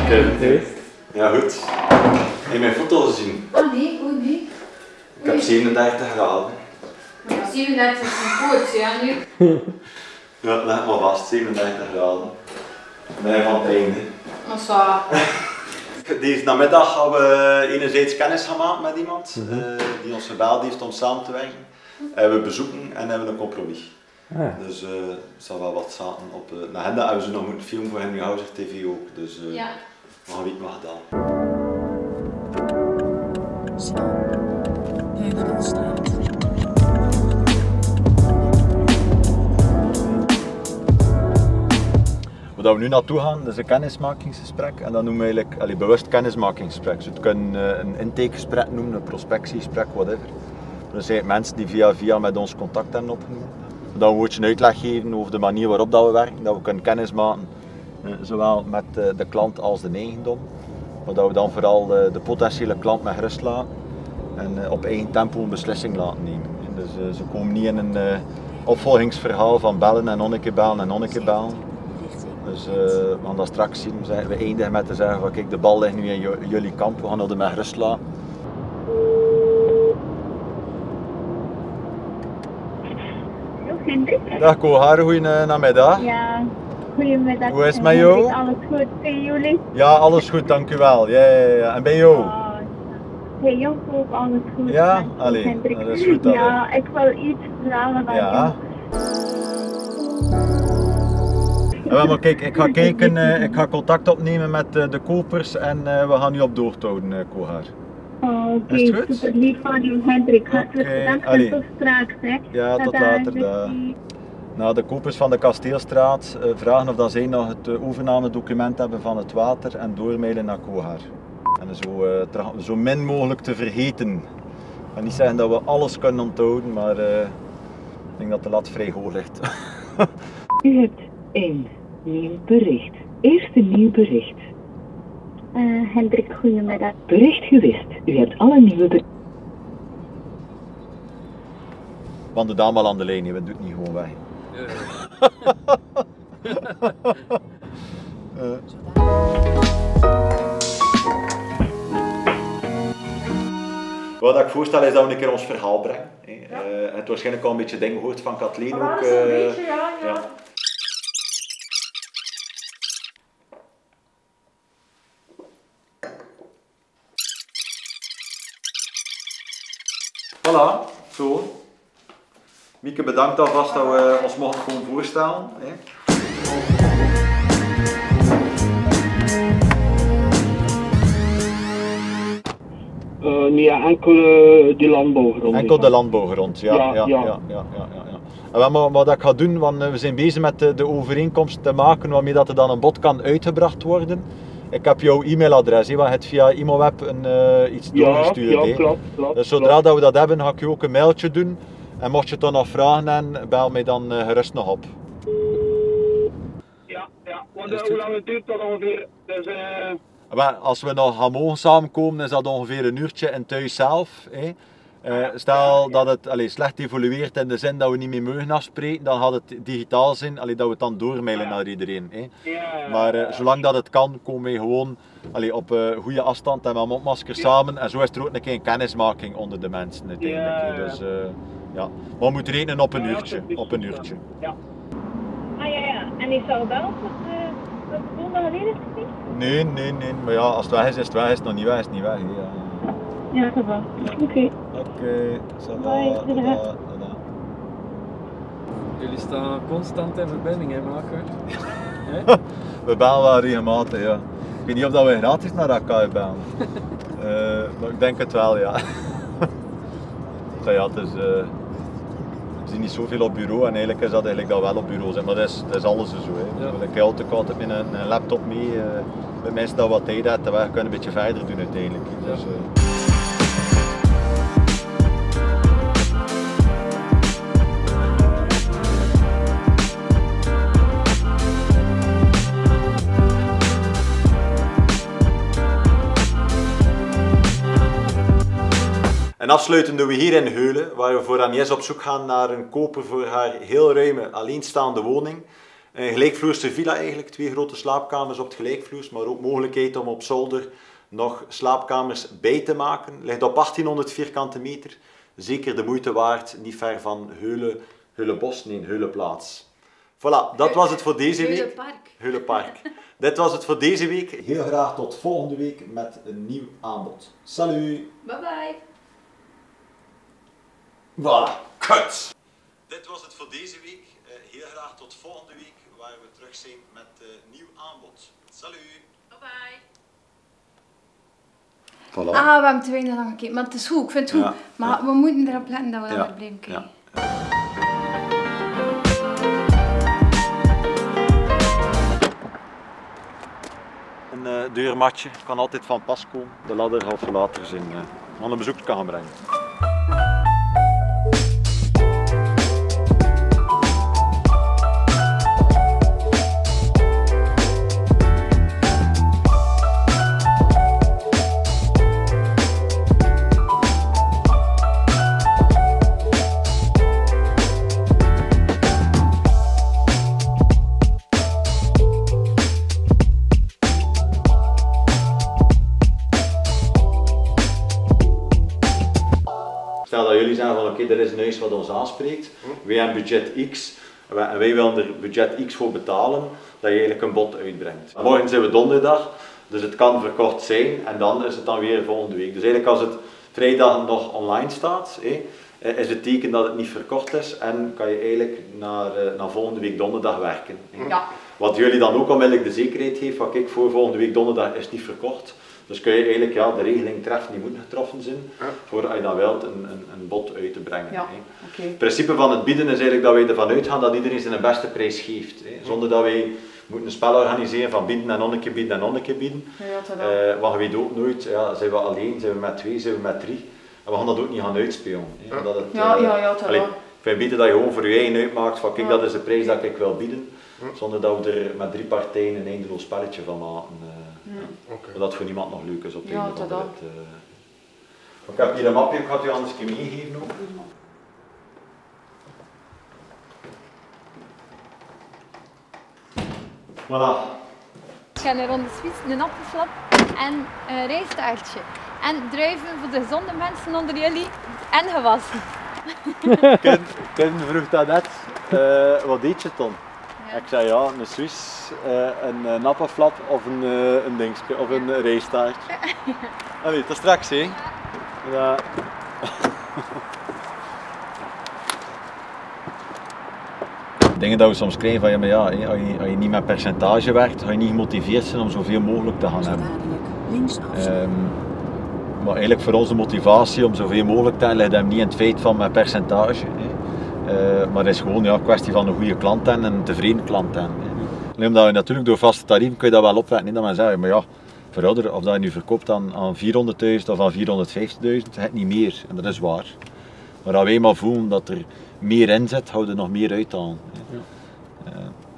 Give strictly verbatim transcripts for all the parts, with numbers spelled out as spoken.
Kevin. Ja, goed. Heb je mijn foto gezien? Ah nee, oh nee. Ik heb zevenendertig graden. Maar ja, zevenendertig is een koorts, ja nu. Ja, leg maar vast, zevenendertig graden. Bij van het einde. Dat is waar. Deze namiddag gaan we enerzijds kennis gaan maken met iemand Mm-hmm. uh, die ons gebeld heeft om samen te werken. En we bezoeken en hebben een compromis. Ah. Dus uh, er zal wel wat zaten op de agenda. En we zullen nog moeten filmen voor Henry Houser T V ook. Dus uh, Ja. we gaan weten wat gedaan. Heuvelstraat. Waar we nu naartoe gaan, dat is een kennismakingsgesprek en dat noemen we eigenlijk allee, bewust kennismakingsgesprek. Dus het kunnen uh, een intakegesprek noemen, een prospectiegesprek, whatever. Dat zijn mensen die via via met ons contact hebben opgenomen. Dat we een woordje uitleg geven over de manier waarop dat we werken, dat we kunnen kennis maken, uh, zowel met uh, de klant als de eigendom. Maar dat we dan vooral de, de potentiële klant met rust laten en uh, op eigen tempo een beslissing laten nemen. En dus uh, ze komen niet in een uh, opvolgingsverhaal van bellen en nog een keer bellen en nog een keer bellen. Dus uh, we gaan dat straks zien. We eindigen met te zeggen van kijk, de bal ligt nu in jullie kamp, we gaan dat met rust laten. Hendrik? Dag Kohar, goeiemiddag. Ja, goedemiddag. Hoe is het met jou? Alles goed bij jullie? Ja, alles goed, dank u wel. Ja, ja, ja. En bij jou? Oh, bij jou ook alles goed. Ja? Dank je, Allee, Hendrik. dat is goed dan. Ja, ik wil iets verhalen aan Ja. jou. Ja, maar kijk, ik ga kijken, uh, ik ga contact opnemen met uh, de kopers en uh, we gaan nu op doorte houden, uh, Kohar. Oh, oké, Is het goed? super lief van u, Hendrik. Hartelijk Oké, bedankt allee. en tot straks. Hè. Ja, tot Tada, later. merci. Dag. Nou, de kopers van de Kasteelstraat uh, vragen of dat zij nog het uh, overnamedocument hebben van het water en doormailen naar Kohar. En zo, uh, tra- zo min mogelijk te vergeten. Ik ga niet zeggen dat we alles kunnen onthouden, maar uh, ik denk dat de lat vrij hoog ligt. U hebt één nieuw bericht. Eerste nieuw bericht. Uh, Hendrik, goedemiddag. Bericht gewist. U hebt alle nieuwe berichten. Want de dame al aan de lijn, we doen het niet gewoon weg. uh. Wat ik voorstel is dat we een keer ons verhaal brengen. Ja. Uh, je hebt waarschijnlijk al een beetje dingen gehoord van Kathleen ook. Maar Uh, een beetje, ja, ja. ja. Voilà, zo. Mieke, bedankt alvast dat we ons mochten gewoon voorstellen. Hè. Uh, nee, enkel uh, die landbouwgrond. Enkel de landbouwgrond, ja. Ja, ja, ja. ja. ja, ja, ja, ja. En wat, maar, wat ik ga doen, want we zijn bezig met de, de overeenkomst te maken waarmee dat er dan een bod kan uitgebracht worden. Ik heb jouw e-mailadres, hè, want je hebt via ImoWeb een, uh, iets Ja, doorgestuurd. ja, hè. klopt, klopt. Dus zodra klopt. dat we dat hebben, ga ik je ook een mailtje doen. En mocht je toch nog vragen hebben, bel mij dan uh, gerust nog op. Ja, ja. Want Is uh, het hoe goed? lang het duurt dat ongeveer? Dus, uh, Maar als we nog gaan mogen samenkomen, is dat ongeveer een uurtje in thuis zelf. Hè. Uh, stel dat het allee, slecht evolueert in de zin dat we niet meer mogen afspreken, dan gaat het digitaal zijn, allee, dat we het dan doormailen naar iedereen. Hè. ja, ja, Maar uh, ja. zolang dat het kan, komen wij gewoon allee, op uh, goede afstand en met mondmaskers samen. En zo is er ook een keer een kennismaking onder de mensen uiteindelijk. Ja, hè. ja. Dus, uh, ja. Maar we moeten rekenen op een Ja, ja, uurtje. dat is Op een goed, uurtje. Ja. Ah ja, ja. En ik zou wel tot de volgende geleden niet? Nee, nee, nee. Maar ja, als het weg is, is het weg. Is het nog niet weg, is het niet weg. Hè. Ja. Ja, dat wel. Oké. Okay. Oké, ça va. Bye, Tada, dag. tada. Jullie staan constant in verbinding, hè, Maker? We bellen wel regelmatig, ja. Ik weet niet of dat we gratis naar elkaar bellen. uh, maar ik denk het wel, ja. ja, ja het is, uh, we zien niet zoveel op bureau en eigenlijk is dat eigenlijk dat wel op bureau zijn, maar dat is, dat is alles zo. Hè. Ja. Ik heb altijd, altijd met een, een laptop mee, uh, met mensen dat wat tijd hebben, we kunnen een beetje verder doen uiteindelijk. Dus, uh, En afsluitend doen we hier in Heulen, waar we voor Agnes op zoek gaan naar een koper voor haar heel ruime alleenstaande woning. Een gelijkvloerse villa eigenlijk, twee grote slaapkamers op het gelijkvloers, maar ook mogelijkheid om op zolder nog slaapkamers bij te maken. Ligt op achttienhonderd vierkante meter, zeker de moeite waard, niet ver van Heulen, Heulenbos, nee, Heulenplaats. Voilà, dat was het voor deze week. Heulenpark. Heulenpark. Dit was het voor deze week. Heel graag tot volgende week met een nieuw aanbod. Salut! Bye bye. Voilà, kut! Dit was het voor deze week. Uh, heel graag tot volgende week, waar we terug zijn met een uh, nieuw aanbod. Salut! Bye bye. Voilà. Ah, we hebben te weinig lang gekeken, maar het is goed, ik vind het goed. Ja, Maar ja. we moeten erop letten dat we Ja, langer blijven kijken. ja. Een uh, deurmatje kan altijd van pas komen. De ladder of later zijn uh, aan een bezoek kan gaan brengen. Stel dat jullie zeggen van oké, okay, er is een huis wat ons aanspreekt, wij hebben budget X en wij willen er budget X voor betalen, dat je eigenlijk een bod uitbrengt. Morgen zijn we donderdag, dus het kan verkocht zijn en dan is het dan weer volgende week. Dus eigenlijk als het vrijdag nog online staat, is het teken dat het niet verkocht is en kan je eigenlijk naar, naar volgende week donderdag werken. Ja. Wat jullie dan ook onmiddellijk de zekerheid geeft van kijk, voor volgende week donderdag is het niet verkocht. Dus kun je eigenlijk ja, de regeling treffen die moet getroffen zijn, ja. voor als je dan wilt een, een, een bod uit te brengen. Ja, okay. Het principe van het bieden is eigenlijk dat wij ervan uitgaan dat iedereen zijn beste prijs geeft. Hè. Zonder dat wij moeten een spel organiseren van bieden en nog een keer bieden en nog een keer bieden. Ja, uh, want je weet ook nooit, ja, zijn we alleen, zijn we met twee, zijn we met drie. En we gaan dat ook niet gaan uitspelen. Hè. Dat het, ja, uh, ja, ja, allee, ik vind het beter dat je gewoon voor je eigen uitmaakt van kijk, ja. dat is de prijs dat ik wil bieden. Zonder dat we er met drie partijen een eindeloos spelletje van maken. Uh, Ja. Okay. Dat het voor niemand nog leuk is op de ja, een of andere dat. uh... Ik heb hier een mapje, ik ga het u anders een keer meegeven ook. Voilà. Ik ga een ronde Suisse, een appelflap en een rijstaartje. En druiven voor de gezonde mensen onder jullie en gewassen. Ken, Ken vroeg dat net, uh, wat eet je dan? Ja. Ik zei ja, een Suisse, uh, een, een appelflap of een, uh, een dingetje, of een rijstaartje. Ja. Allee, tot straks hè. Ja. Dingen dat we soms krijgen van ja, maar ja, als je, als je niet met percentage werkt, ga je niet gemotiveerd zijn om zoveel mogelijk te gaan hebben. Um, maar eigenlijk voor onze motivatie om zoveel mogelijk te hebben, ligt hem niet in het feit van met percentage. Hè. Uh, maar het is gewoon ja, een kwestie van een goede klant en een tevreden klant hebben. Hè. Omdat je natuurlijk door vaste tarieven kun je dat wel opwekken. Dat men zegt, maar ja, verouder, of dat je nu verkoopt aan, aan vierhonderdduizend of aan vierhonderdvijftigduizend, het niet meer. En dat is waar. Maar als wij maar voelen dat er meer in zit, houden we er nog meer uit aan. Ja. Uh,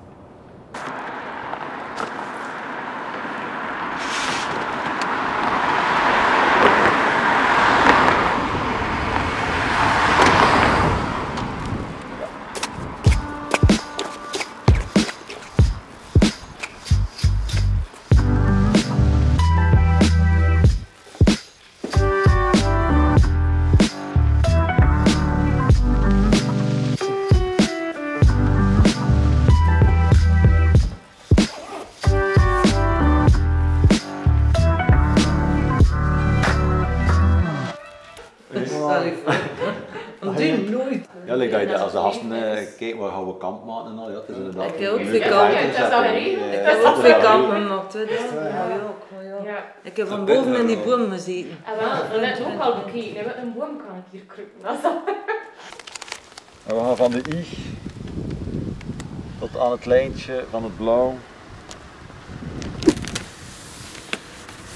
Ja, like dat je, als de gasten uh, kijken, waar gaan we kamp maken en al, ja, het is inderdaad... Ik heb ook veel kamp. Ja, dat is al geregeld. Ik heb ook veel kamp gemaakt, hè. Ja. Ik heb van boven in die boom gezeten. Ah, wel, dat heb ik ook al bekeken. Met een boom kan ik hier kruipen. En we gaan van de I tot aan het lijntje van het blauw.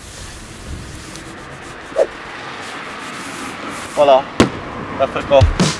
Voilà, dat verkocht.